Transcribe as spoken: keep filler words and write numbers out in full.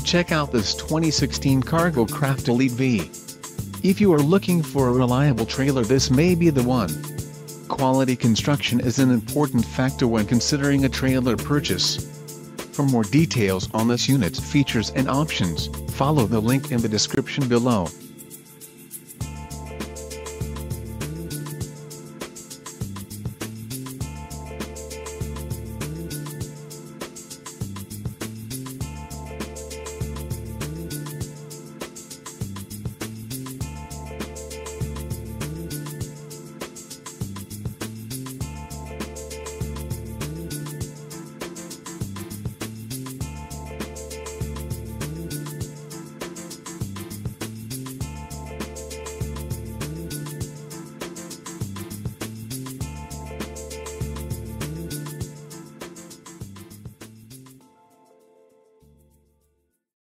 Check out this twenty sixteen Cargocraft Elite V. If you are looking for a reliable trailer, this may be the one. Quality construction is an important factor when considering a trailer purchase. For more details on this unit's features and options, follow the link in the description below.